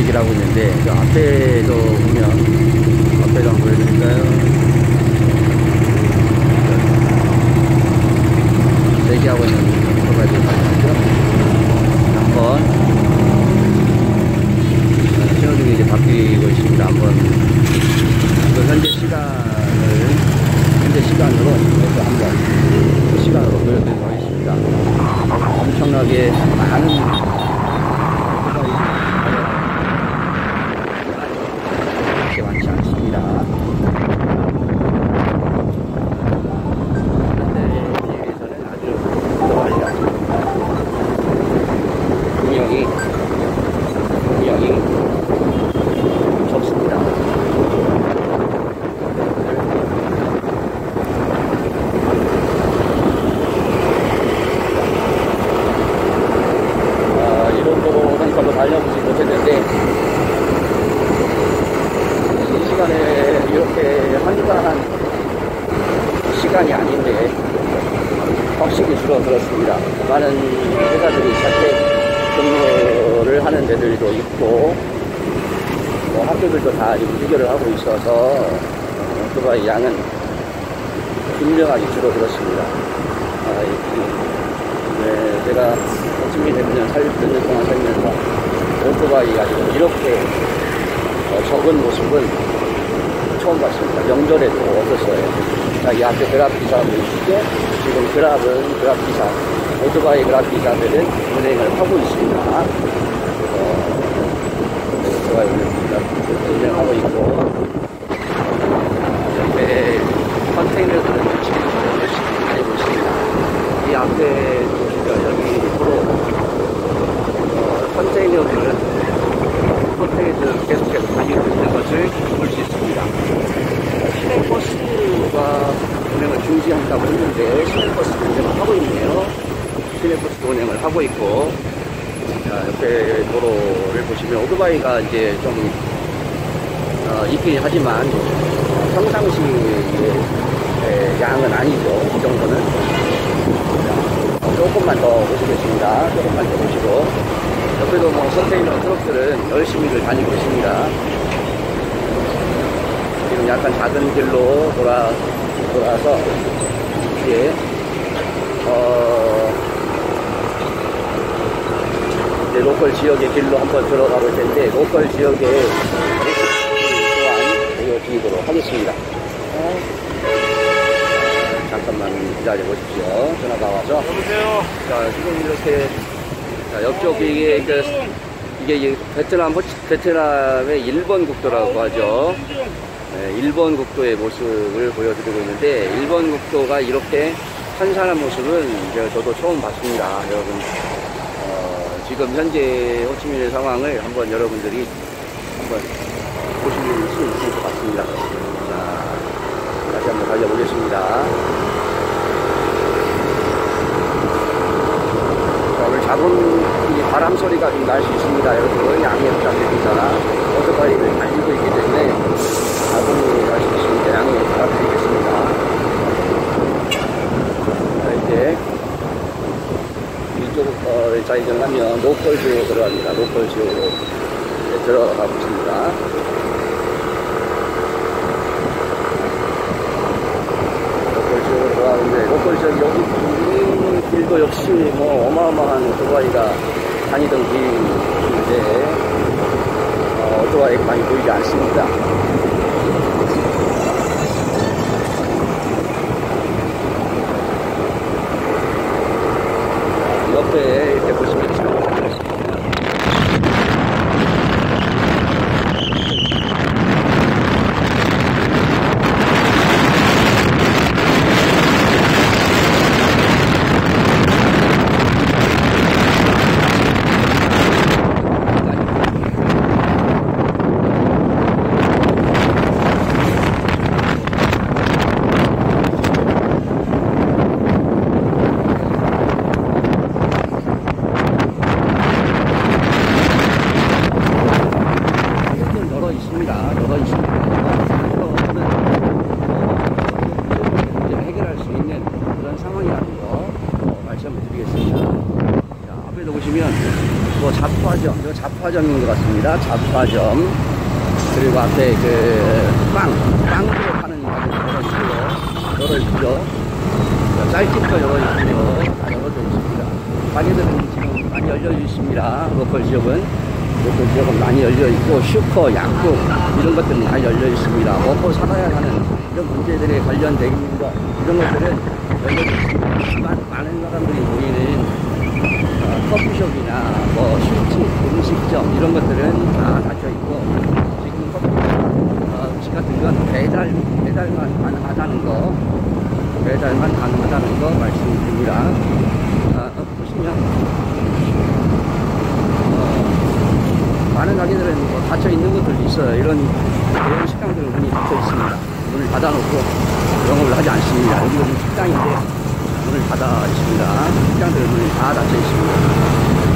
대기를 하고 있는데, 저 앞에도 보면, 앞에도 한번 보여드릴까요? 대기하고 있는 오토바이들 말이죠. 한번 신호등이 이제 바뀌고 있습니다. 한번 현재 시간으로 이것도 한번 시간으로 보여드리도록 하겠습니다. 엄청나게 많은 그렇게 많지 않습니다. 분명히 적습니다. 이런 도로는 별로 달려보지 못했는데, 이 시간에 이렇게 한가한 시간이 아닌데 확실히 줄어들었습니다. 많은 회사들이 자택 근무를 하는 데들도 있고, 학교들도 다 지금 해결을 하고 있어서 오토바이 양은 분명하게 줄어들었습니다. 제가 호치민 몇 년 동안 살면서 오토바이가 지금 이렇게 적은 모습은 처음 봤습니다. 명절에도 없었어요. 이 앞에 그랍기사 보이시죠? 지금 그랍기사, 오토바이 그랍기사들은 운행을 하고 있습니다. 오토바이 운행하고 있고, 옆에 컨테이너들은 지금 열심히 다니고 있습니다. 이 앞에 보시죠. 여기 도로, 컨테이너들은 계속해서 다니고 있는 것을 볼 수 있습니다. 시내버스가 운행을 중지한다고 했는데, 시내버스도 운행을 하고 있네요. 시내버스도 운행을 하고 있고, 자, 옆에 도로를 보시면 오토바이가 이제 좀 있긴 하지만 평상시의 양은 아니죠. 이 정도는. 조금만 더 보시겠습니다. 조금만 더 보시고, 옆에도 컨테이너 트럭들은 열심히들 다니고 있습니다. 지금 약간 작은 길로 돌아서 이제 이제 로컬 지역의 길로 한번 들어가 볼 텐데, 로컬 지역의 또한 보여드리도록 하겠습니다. 잠깐만 기다려 보십시오. 전화가 와서. 여보세요. 자, 지금 이렇게, 자, 옆쪽 이게 베트남의 1번 국도라고 하죠. 네, 1번 국도의 모습을 보여드리고 있는데, 1번 국도가 이렇게 한산한 모습은 저도 처음 봤습니다. 여러분, 지금 현재 호치민의 상황을 한번 여러분들이 한번 보실 수 있을 것 같습니다. 자, 다시 한번 달려보겠습니다. 자, 오늘 작은 바람 소리가 좀 날 수 있습니다. 여러분, 양해 부탁드립니다. 오토바이를 달리고 있기 때문에 작은 날 수 있습니다. 양해 부탁드리겠습니다. 자, 이제 이쪽으로 좌회전하면 로컬 지역으로 들어갑니다. 로컬 지역으로 들어가고 있습니다. 로컬 지역으로 들어가는데, 로컬 지역 여기 길도 역시 어마어마한 오토바이가 다니던 길인데, 오토바이가 많이 보이지 않습니다. 옆에 이렇게 보시면 잡화점인 것 같습니다. 잡화점. 그리고 앞에 빵으로 파는 가게도 열어 있고요. 쌀집도 열어 있고요. 다 열어져 있습니다. 가게들은 지금 많이 열려 있습니다. 로컬 지역은 많이 열려 있고, 슈퍼, 약국, 이런 것들은 많이 열려 있습니다. 먹고 살아야 하는 이런 문제들에 관련된 이런 것들은 열려 있습니다. 많은 사람들이 모이는 커피숍이나 술집, 음식점, 이런 것들은 다 닫혀 있고, 지금 음식 같은 건 배달만 가능하다는 거 말씀드립니다. 보시면, 많은 가게들은 닫혀 있는 것들도 있어요. 이런 식당들은 문이 닫혀 있습니다. 문을 닫아놓고 영업을 하지 않습니다. 여기는 식당인데 문을 닫아 있습니다. 식당들은 문이 다 닫혀 있습니다.